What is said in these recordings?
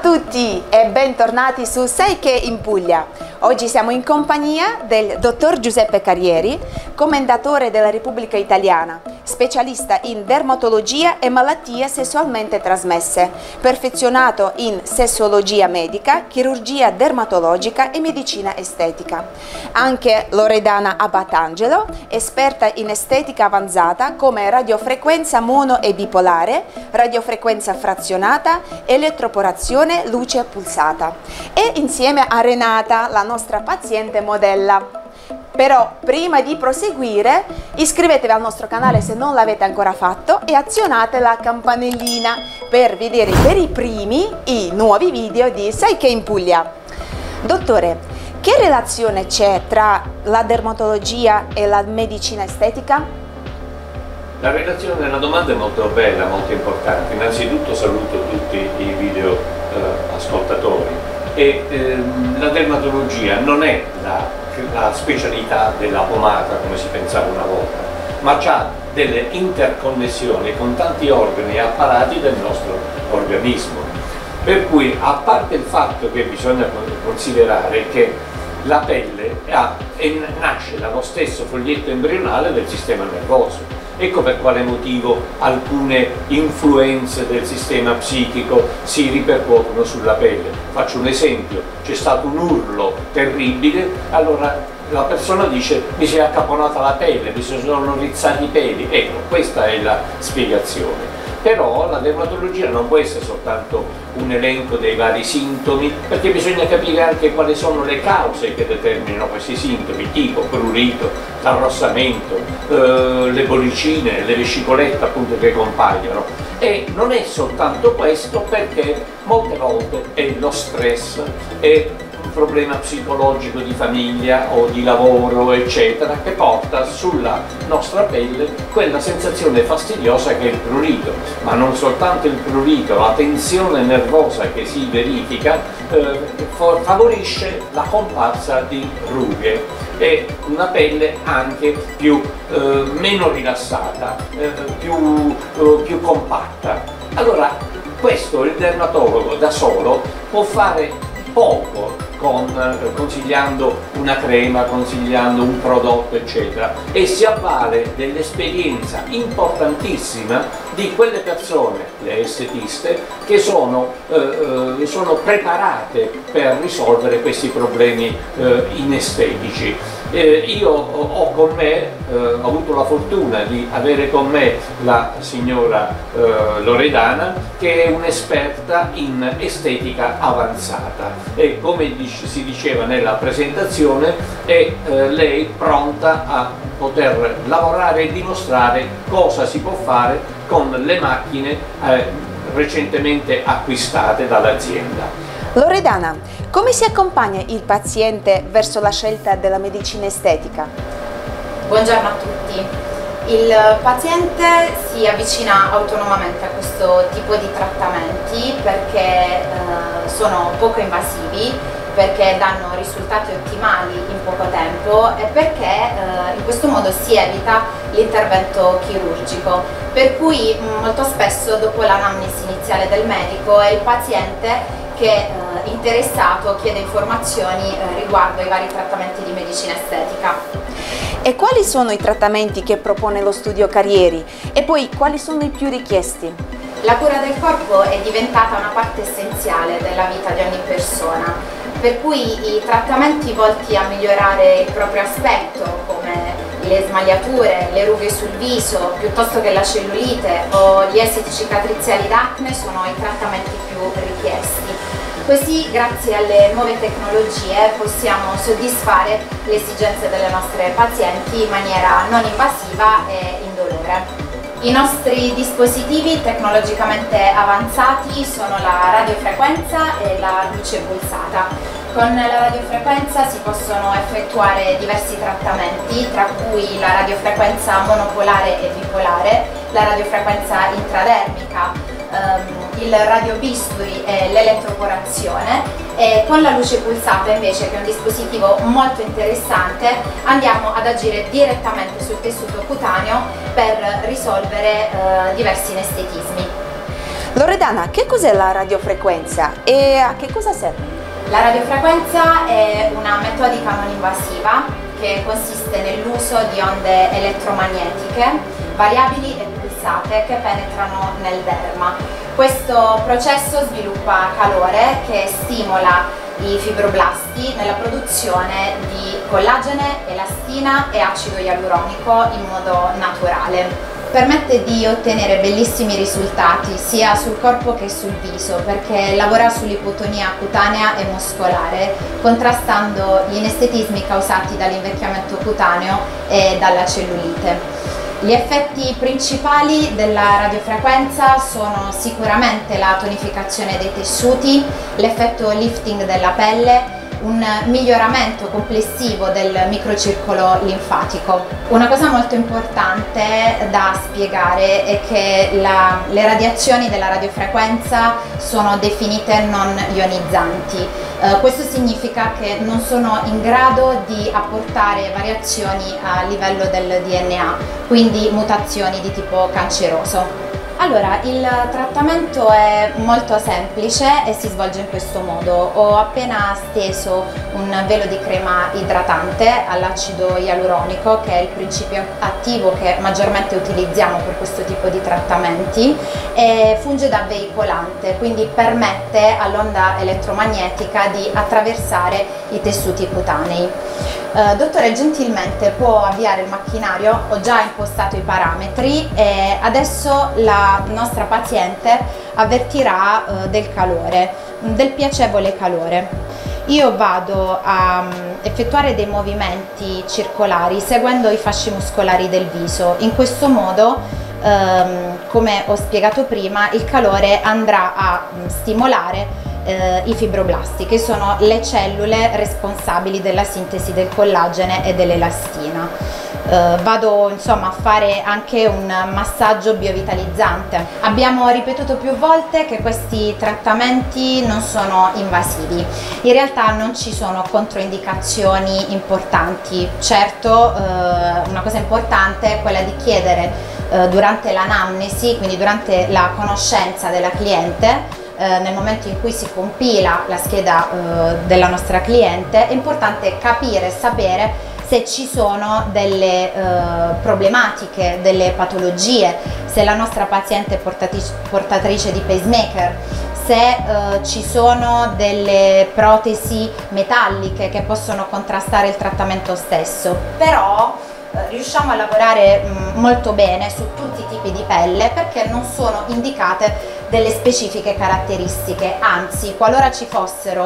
tutti e bentornati su Sai che in Puglia. Oggi siamo in compagnia del dottor Giuseppe Carrieri, commendatore della Repubblica Italiana, specialista in dermatologia e malattie sessualmente trasmesse, perfezionato in sessologia medica, chirurgia dermatologica e medicina estetica. Anche Loredana Abatangelo, esperta in estetica avanzata come radiofrequenza mono e bipolare, radiofrequenza frazionata, elettroporazione, luce pulsata. E insieme a Renata, la nostra paziente modella. Però prima di proseguire iscrivetevi al nostro canale se non l'avete ancora fatto e azionate la campanellina per vedere per i primi i nuovi video di Sai che in Puglia. Dottore, che relazione c'è tra la dermatologia e la medicina estetica? La relazione della domanda è molto bella, molto importante. Innanzitutto saluto tutti i video ascoltatori. La dermatologia non è la specialità della pomata come si pensava una volta, ma ha delle interconnessioni con tanti organi e apparati del nostro organismo. Per cui, a parte il fatto che bisogna considerare che la pelle nasce dallo stesso foglietto embrionale del sistema nervoso. Ecco per quale motivo alcune influenze del sistema psichico si ripercuotono sulla pelle. Faccio un esempio: c'è stato un urlo terribile, allora la persona dice mi si è accaponata la pelle, mi si sono rizzati i peli. Ecco, questa è la spiegazione. Però la dermatologia non può essere soltanto un elenco dei vari sintomi, perché bisogna capire anche quali sono le cause che determinano questi sintomi, tipo prurito, arrossamento, le bollicine, le vescicolette appunto che compaiono. E non è soltanto questo, perché molte volte è lo stress, è un problema psicologico di famiglia o di lavoro eccetera, che porta sulla nostra pelle quella sensazione fastidiosa che è il prurito. Ma non soltanto il prurito, la tensione nervosa che si verifica favorisce la comparsa di rughe e una pelle anche meno rilassata, più compatta. Allora questo il dermatologo da solo può fare poco consigliando una crema, consigliando un prodotto eccetera, e si avvale dell'esperienza importantissima di quelle persone, le estetiste, che sono preparate per risolvere questi problemi inestetici. Io ho con me, ho avuto la fortuna di avere con me la signora Loredana, che è un'esperta in estetica avanzata, e come si diceva nella presentazione è lei pronta a poter lavorare e dimostrare cosa si può fare con le macchine recentemente acquistate dall'azienda. Loredana, come si accompagna il paziente verso la scelta della medicina estetica? Buongiorno a tutti. Il paziente si avvicina autonomamente a questo tipo di trattamenti perché sono poco invasivi, perché danno risultati ottimali in poco tempo e perché in questo modo si evita l'intervento chirurgico, per cui molto spesso dopo l'anamnesi iniziale del medico è il paziente che interessato chiede informazioni riguardo ai vari trattamenti di medicina estetica. E quali sono i trattamenti che propone lo studio Carrieri e poi quali sono i più richiesti? La cura del corpo è diventata una parte essenziale della vita di ogni persona, per cui i trattamenti volti a migliorare il proprio aspetto, come le smagliature, le rughe sul viso, piuttosto che la cellulite o gli esiti cicatriziali d'acne, sono i trattamenti più richiesti. Così, grazie alle nuove tecnologie, possiamo soddisfare le esigenze delle nostre pazienti in maniera non invasiva e indolore. I nostri dispositivi tecnologicamente avanzati sono la radiofrequenza e la luce pulsata. Con la radiofrequenza si possono effettuare diversi trattamenti, tra cui la radiofrequenza monopolare e bipolare, la radiofrequenza intradermica, il radiobisturi e l'elettroporazione, e con la luce pulsata invece, che è un dispositivo molto interessante, andiamo ad agire direttamente sul tessuto cutaneo per risolvere diversi inestetismi. Loredana, che cos'è la radiofrequenza e a che cosa serve? La radiofrequenza è una metodica non invasiva che consiste nell'uso di onde elettromagnetiche variabili e pulsate che penetrano nel derma. Questo processo sviluppa calore che stimola i fibroblasti nella produzione di collagene, elastina e acido ialuronico in modo naturale. Permette di ottenere bellissimi risultati sia sul corpo che sul viso, perché lavora sull'ipotonia cutanea e muscolare, contrastando gli inestetismi causati dall'invecchiamento cutaneo e dalla cellulite. Gli effetti principali della radiofrequenza sono sicuramente la tonificazione dei tessuti, l'effetto lifting della pelle, un miglioramento complessivo del microcircolo linfatico. Una cosa molto importante da spiegare è che le radiazioni della radiofrequenza sono definite non ionizzanti. Questo significa che non sono in grado di apportare variazioni a livello del DNA, quindi mutazioni di tipo canceroso. Allora, il trattamento è molto semplice e si svolge in questo modo. Ho appena steso un velo di crema idratante all'acido ialuronico, che è il principio attivo che maggiormente utilizziamo per questo tipo di trattamenti, e funge da veicolante, quindi permette all'onda elettromagnetica di attraversare i tessuti cutanei. Dottore, gentilmente può avviare il macchinario? Ho già impostato i parametri e adesso la nostra paziente avvertirà del calore, del piacevole calore. Io vado a effettuare dei movimenti circolari seguendo i fasci muscolari del viso. In questo modo, come ho spiegato prima, il calore andrà a stimolare i fibroblasti, che sono le cellule responsabili della sintesi del collagene e dell'elastina. Vado insomma a fare anche un massaggio biovitalizzante. Abbiamo ripetuto più volte che questi trattamenti non sono invasivi. In realtà non ci sono controindicazioni importanti. Certo, una cosa importante è quella di chiedere durante l'anamnesi, quindi durante la conoscenza della cliente, nel momento in cui si compila la scheda della nostra cliente, è importante capire e sapere se ci sono delle problematiche, delle patologie, se la nostra paziente è portatrice di pacemaker, se ci sono delle protesi metalliche che possono contrastare il trattamento stesso. Però riusciamo a lavorare molto bene su tutti i tipi di pelle, perché non sono indicate delle specifiche caratteristiche, anzi qualora ci fossero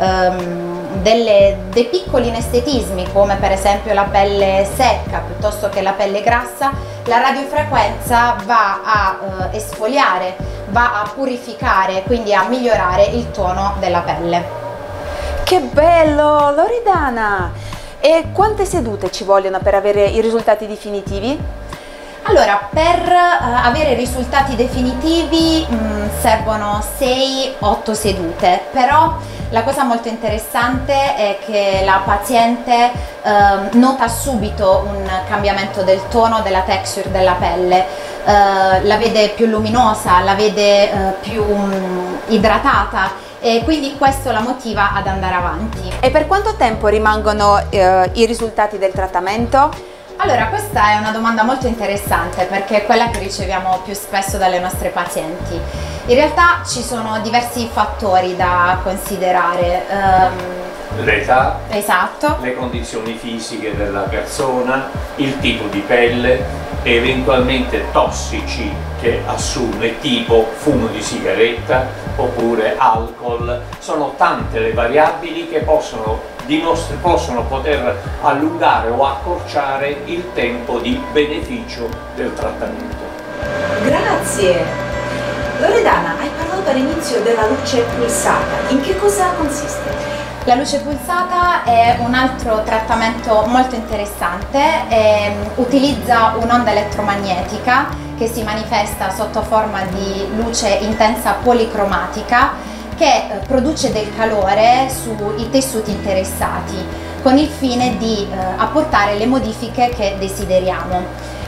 dei piccoli inestetismi, come per esempio la pelle secca piuttosto che la pelle grassa, la radiofrequenza va a esfoliare, va a purificare, quindi a migliorare il tono della pelle. Che bello, Loredana! E quante sedute ci vogliono per avere i risultati definitivi? Allora, per avere risultati definitivi servono 6-8 sedute, però la cosa molto interessante è che la paziente nota subito un cambiamento del tono, della texture della pelle, la vede più luminosa, la vede più idratata, e quindi questo la motiva ad andare avanti. E per quanto tempo rimangono i risultati del trattamento? Allora, questa è una domanda molto interessante, perché è quella che riceviamo più spesso dalle nostre pazienti. In realtà ci sono diversi fattori da considerare. L'età, esatto, le condizioni fisiche della persona, il tipo di pelle, eventualmente tossici che assume, tipo fumo di sigaretta oppure alcol. Sono tante le variabili che possono poter allungare o accorciare il tempo di beneficio del trattamento. Grazie! Loredana, hai parlato all'inizio della luce pulsata. In che cosa consiste? La luce pulsata è un altro trattamento molto interessante, utilizza un'onda elettromagnetica che si manifesta sotto forma di luce intensa policromatica, che produce del calore sui tessuti interessati con il fine di apportare le modifiche che desideriamo.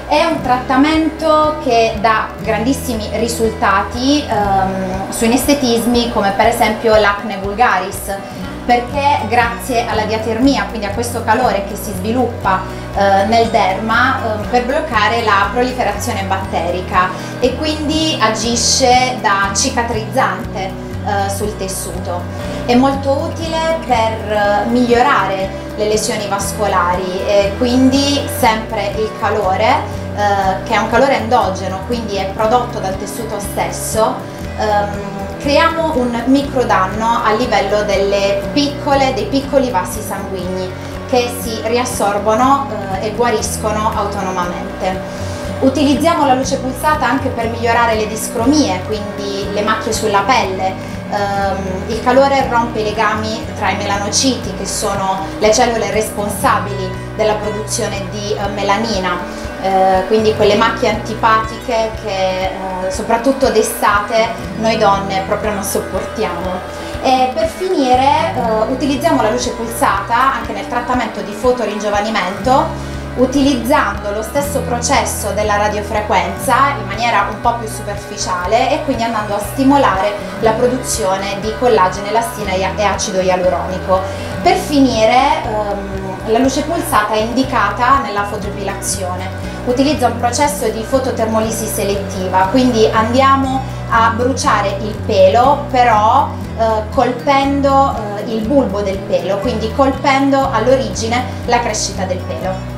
È un trattamento che dà grandissimi risultati su inestetismi come per esempio l'acne vulgaris, perché grazie alla diatermia, quindi a questo calore che si sviluppa nel derma per bloccare la proliferazione batterica e quindi agisce da cicatrizzante sul tessuto. È molto utile per migliorare le lesioni vascolari e quindi sempre il calore, che è un calore endogeno, quindi è prodotto dal tessuto stesso, creiamo un microdanno a livello dei piccoli vasi sanguigni che si riassorbono e guariscono autonomamente. Utilizziamo la luce pulsata anche per migliorare le discromie, quindi le macchie sulla pelle. Il calore rompe i legami tra i melanociti, che sono le cellule responsabili della produzione di melanina, quindi quelle macchie antipatiche che soprattutto d'estate noi donne proprio non sopportiamo. E per finire utilizziamo la luce pulsata anche nel trattamento di fotoringiovanimento, utilizzando lo stesso processo della radiofrequenza in maniera un po' più superficiale e quindi andando a stimolare la produzione di collagene, elastina e acido ialuronico. Per finire la luce pulsata è indicata nella fotoepilazione. Utilizza un processo di fototermolisi selettiva, quindi andiamo a bruciare il pelo, però colpendo il bulbo del pelo, quindi colpendo all'origine la crescita del pelo.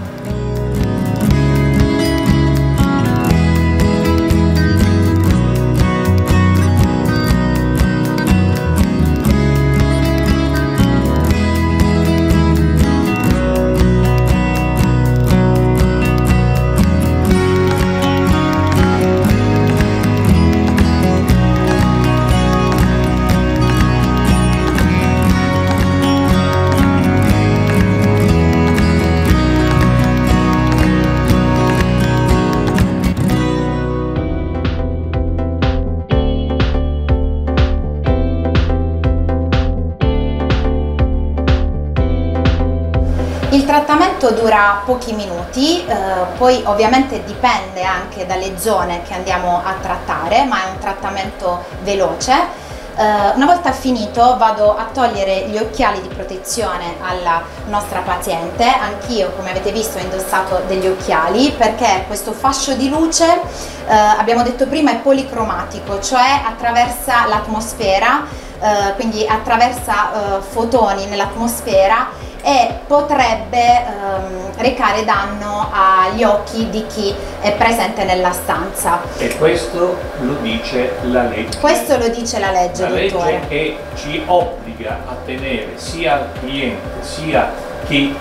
Il trattamento dura pochi minuti, poi ovviamente dipende anche dalle zone che andiamo a trattare, ma è un trattamento veloce. Una volta finito vado a togliere gli occhiali di protezione alla nostra paziente. Anch'io, come avete visto, ho indossato degli occhiali perché questo fascio di luce, abbiamo detto prima, è policromatico, cioè attraversa l'atmosfera, quindi attraversa fotoni nell'atmosfera e potrebbe recare danno agli occhi di chi è presente nella stanza. E questo lo dice la legge. Questo lo dice la legge, la dottore. Legge che ci obbliga a tenere sia il cliente sia chi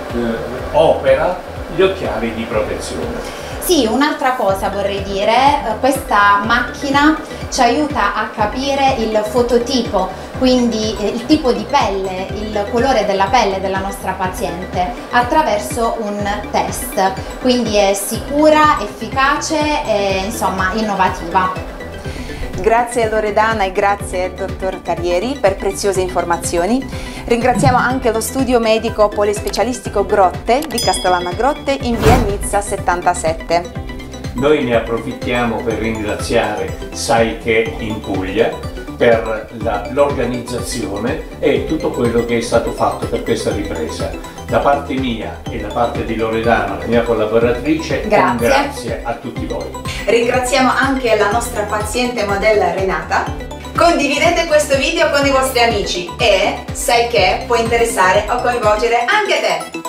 opera gli occhiali di protezione. Sì, un'altra cosa vorrei dire, questa macchina ci aiuta a capire il fototipo, quindi il tipo di pelle, il colore della pelle della nostra paziente attraverso un test, quindi è sicura, efficace e insomma innovativa. Grazie Loredana e grazie dottor Carrieri per preziose informazioni. Ringraziamo anche lo studio medico polispecialistico Grotte di Castellana Grotte in via Nizza 77. Noi ne approfittiamo per ringraziare Sai Che in Puglia per l'organizzazione e tutto quello che è stato fatto per questa ripresa. Da parte mia e da parte di Loredana, la mia collaboratrice, un grazie a tutti voi. Ringraziamo anche la nostra paziente modella Renata. Condividete questo video con i vostri amici e sai che può interessare o coinvolgere anche te.